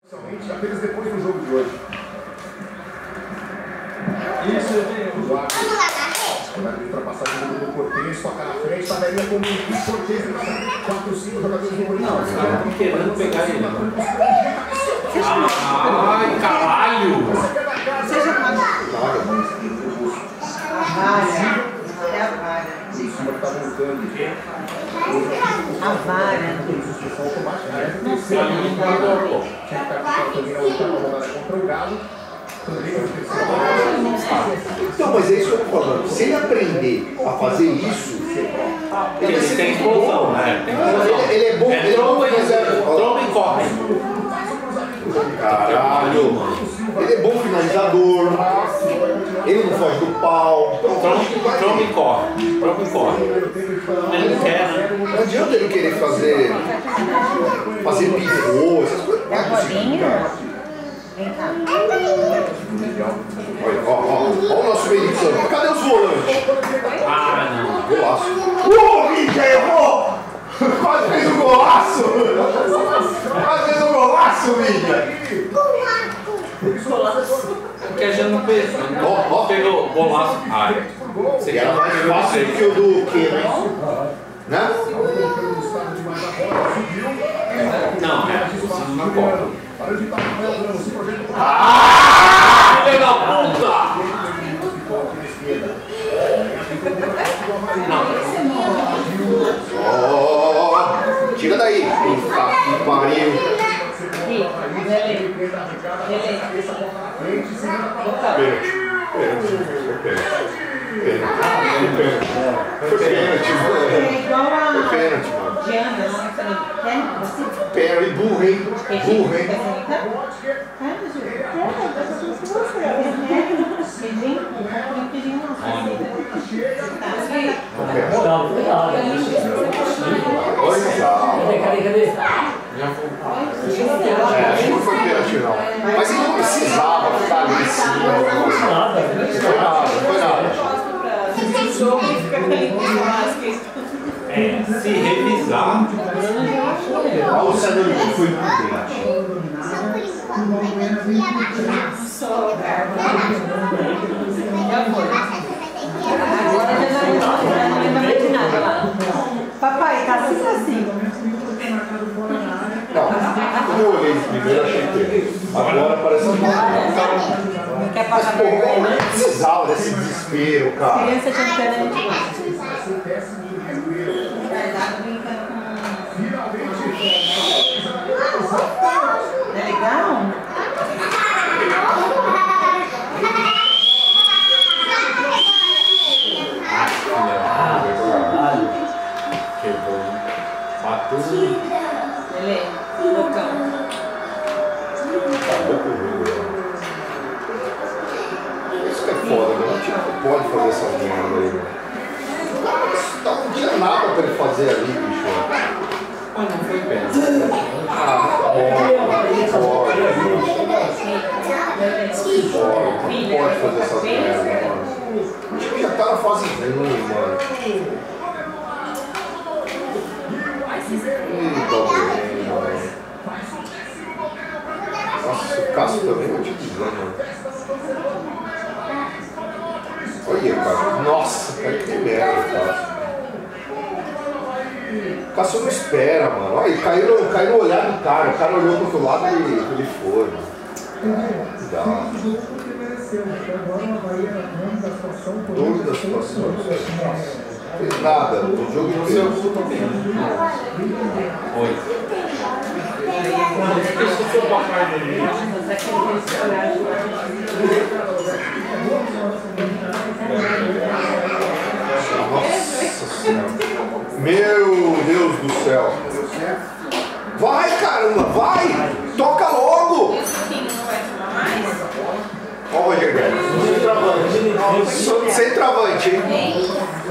Apenas depois do jogo de hoje. Isso, vamos lá na rede. Na ultrapassagem do Cortez, toca na frente, tabelinha com o Cortez, 4, 5 jogadores do Corinthians. Não, os caras estão querendo pegar ele. Ai, caralho! Seja mais. É a vara. A vara. Então, mas é isso que eu tô falando. Se ele aprender a fazer isso, Ele tem explosão, né? ele é bom. Ele é bom, tromba e corre. Caralho. Ele é bom finalizador. Ele não foge do pau. Tromba e corre. Tromba e corre. Ele não quer, né? Não adianta ele querer fazer pivô, essas coisas. Não é possível. Vem cá. Olha, ó o nosso meio de campo. Cadê os volantes? Ah, não. Golaço. Mídia, errou! Quase fez um golaço! Quase fez um golaço, Mídia! Porque a gente não fez. Não pegou golaço. Ai. E era mais fácil do que o do que, né? Não, é. Você não conta. Filha da puta! Não. Tira daí. Puta que pariu. Pênalti, mano. Perry, burro, hein? Burro, hein? Cadê? Acho que não foi pênalti, não. Mas ele não precisava ficar ali em cima. Não foi nada. Se revisar. Olha o Luciano foi muito bem. Agora já não lembra de nada. Papai, tá assim. Não, quando eu olhei primeiro eu achei que agora parece que Não quer mas, pagar pô, vergonha, né? não precisava desse desespero, cara. Criança de diferente. É legal? Quebrou. Bateu. Ele bocão. Isso que é foda, né? O time não pode fazer essa merda aí, né? Não tinha nada pra ele fazer ali, bicho. Mas não foi pênalti. Não pode fazer essa merda, mano. O time já tá na fase ruim, mano. Nossa, o Cássio também não te dizendo, mano. Olha, cara. Nossa, cara, que merda, Cássio. O Cássio não espera, mano. Olha, ele caiu no olhar do cara. O cara olhou pro outro lado e ele foi, mano. Não dá. Dois da situação. Não fez nada. O jogo inteiro. Oi. Deixa o seu papai dele. Nossa Senhora. Meu Deus do céu. Vai, caramba, vai! Toca logo! Ó o Roger Guedes. Centroavante, hein?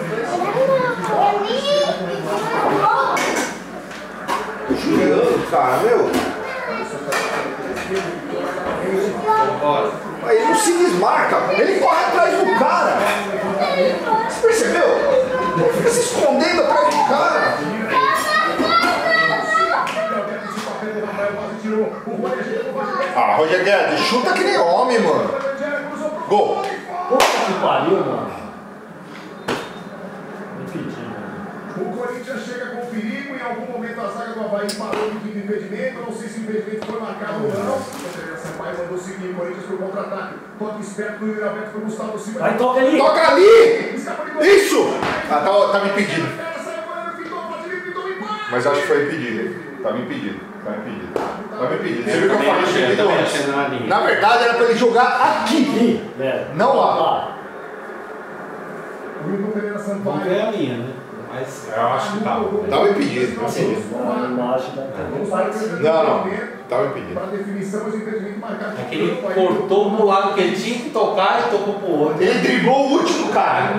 Jurando, cara, meu. Ele não se desmarca, ele corre atrás do cara. Você percebeu? Ele fica se escondendo atrás do cara. Ah, Roger Guedes, chuta que nem homem, mano. Gol. Puta que pariu, mano. O Corinthians chega com perigo, em algum momento a zaga do Avaí parou de impedimento, não sei se o impedimento foi marcado ou não. O Sampaio mandou seguir o Corinthians pro contra-ataque. Toque esperto no aberto pro Gustavo Silva. Vai, toca ali! Toca ali! Isso! Ah, tá me impedido. Mas acho que foi impedido, hein? Tá me impedido. Tá me impedido. Tá me impedido. Você viu que eu falei impedido antes? Na verdade era pra ele jogar aqui. Não lá. Vamos ver a minha, né? Mas eu acho que tá. Tava impedido. Não. Tava impedido. É que ele cortou pro lado que ele tinha que tocar e tocou pro outro. Ele driblou o último cara.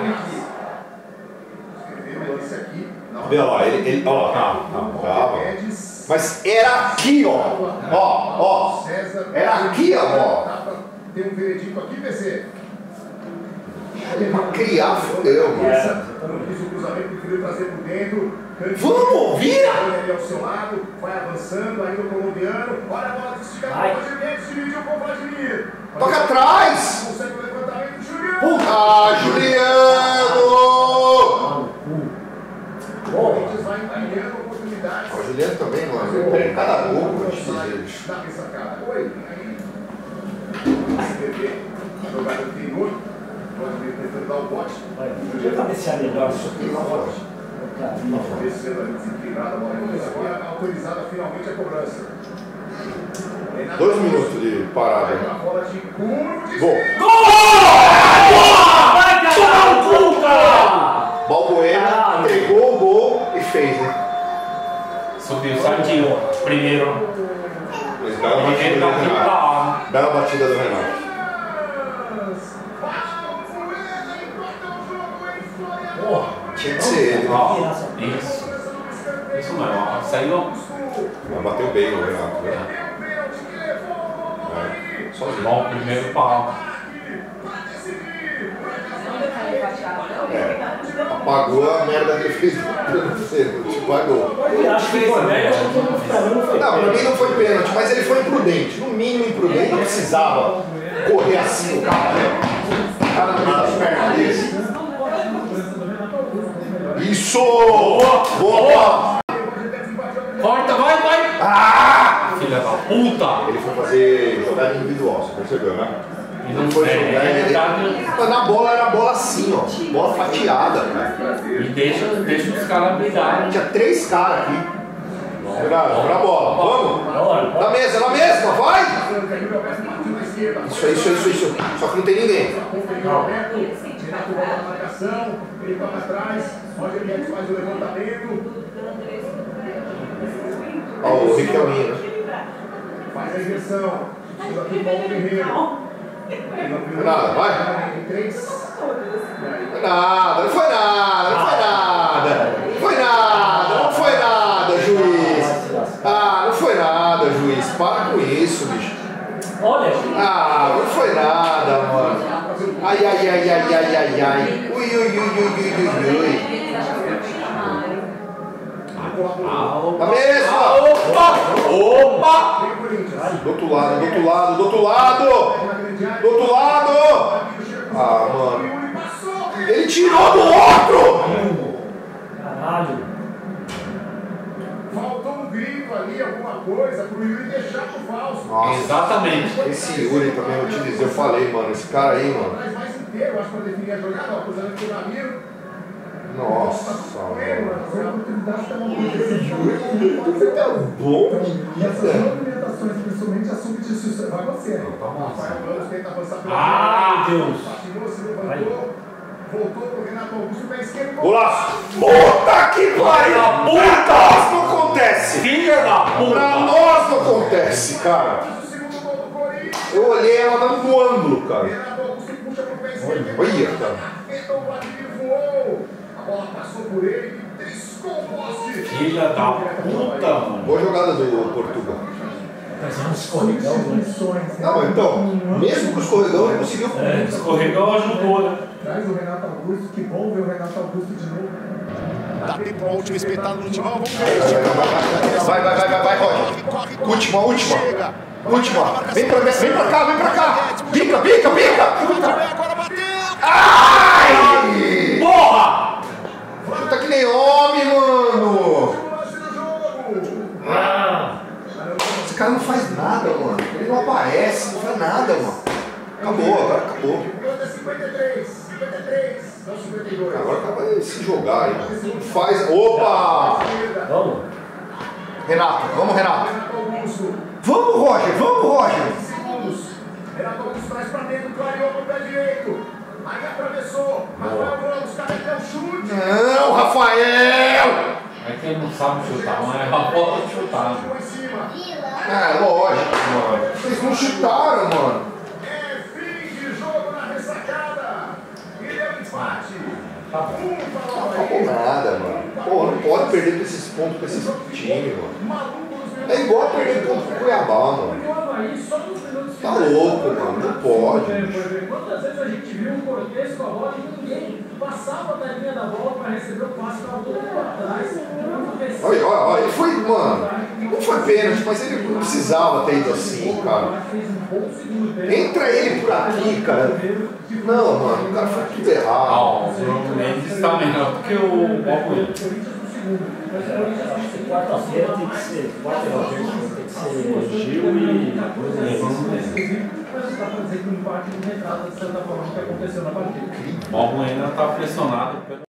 Olha lá, ele ó. Calma. Mas era aqui, ó. Ó. Era aqui, ó. Tem um veredito aqui, PC. Pra criar, fodeu, mano. Vamos, vira! Ao seu lado, vai avançando, aí no colombiano. Olha a bola desesticada, o Roger dividiu com o Vladimir. Toca atrás! Consegue o levantamento, Juliano! Ah, Juliano! O Corinthians vai ganhando oportunidades. O Juliano também, mano. Ele pega cada gol, vou te dizer. Dá ressacada. Oi, aí. A jogada tem gol. Tentando dar o bote. Deixa eu cabecear melhor isso aqui. Descendo ali, desequilibrada, a bola aqui, autorizada finalmente a cobrança. 2 minutos de parada. Gol! Vai, cara! Balbuena entregou o gol e fez, né? Subiu, saiu. Primeiro. Bela batida do Renato. Tinha que ser ele. Isso não, saiu. Bateu bem o Renato, né? Sozinho. Bom, primeiro pau. Apagou a merda que ele fez no cedo. Tipo, apagou. Acho que foi pênalti. Não, pra mim não foi pênalti, mas ele foi imprudente. No mínimo imprudente, não precisava correr assim o cara, né? O cara no meio das pernas dele. Isso! Boa! Corta, vai! Ah! Filha da puta! Ele foi fazer jogada individual, você percebeu, né? E não foi jogar. Mas na bola era bola assim, ó. Bola fatiada, cara. E deixa os caras brigarem. Tinha 3 caras aqui. Vamos na bola. Vamos! Na mesma, vai! Isso. Só que não tem ninguém. Renato volta na marcação, ele toca atrás, Roger Guedes faz o levantamento. Ó, o Riquelminho, né? Faz a inversão. Chega aqui o Paulo Guerreiro. Nada, vai. Não foi nada, juiz. Ah, não foi nada, juiz. Para com isso, bicho. Olha. Ah, não foi nada, mano. Ai. Ui. A mesma. Opa. Do outro lado. Ah, mano. Ele tirou do outro. Caralho. Faltou um grito ali, alguma coisa, pro Yuri deixar pro falso. Nossa, exatamente. Esse Yuri também, eu te dizer, eu falei, mano, esse cara aí, mano. Mas mais inteiro, acho que pra definir a jogada, ó, cruzamento do Ramiro. Nossa, mano. Você tá bom? E essas movimentações, principalmente a substituição, vai você. Rafael Ramos tenta avançar pela Deus. Patinou, se levantou. Voltou pro Renato Augusto, pé esquerdo. Golaço! Puta que pariu! Pra nós não acontece! Filha da puta! Pra nós não acontece, cara! Eu olhei ela dando no ângulo, cara. Renato Augusto puxa pro pé esquerdo. Olha, cara. Então o Vladimir voou. A bola passou por ele e triscou o poste. Filha da puta, mano. Boa jogada do Portugal. Substituições. Não, então, mesmo com o escorregão, ele conseguiu. Escorregão ajudou, né? Traz o Renato Augusto, que bom ver o Renato Augusto de novo. Dá tempo ao último espetáculo no timão, vamos ver. Vai, Roger. Última. Chega. Última. Vem pra cá, vem pra cá. Pica, pica, pica. Ai! Porra! Puta que nem homem, mano. Esse cara não faz nada, mano. Ele não aparece, não faz nada, mano. Acabou, agora acabou. 53, 53, não 52. Agora acaba de se jogar aí. Faz. Opa! Vamos. Renato, vamos, Renato. Renato Augusto. Vamos, Roger, vvamos, Roger. Segundos. Renato Augusto traz pra dentro, clareou no pé direito. Aí atravessou. Rafael Ramos, cara, que é o chute. Não, Rafael! É que ele não sabe chutar, mas é uma bola de chutar. Chegou em cima. Ah, lógico, mano. Vocês não chutaram, mano. É fim de jogo na ressacada. E deu empate. Não acabou nada, mano. Pô, não pode perder pra esses pontos pra esses times, mano. É igual perder ponto pro Cuiabá, mano. Tá louco, mano. Não pode. Quantas vezes a gente viu um Cortez com a bola e ninguém passava da linha da bola para receber o passe, estava todo mundo atrás. Olha, olha, olha. Ele foi, mano. Não foi pênalti, mas ele não precisava ter ido assim, cara. Entra ele por aqui, cara. Não, mano. O cara foi tudo errado. O Bruno Mendes está melhor do que o Balbuena. Quarta-feira tem que ser. Quarta-feira tem que ser Gil e Mas está para dizer que o empate não retrata de certa forma o que aconteceu na partida. O Balbuena está pressionado pelo.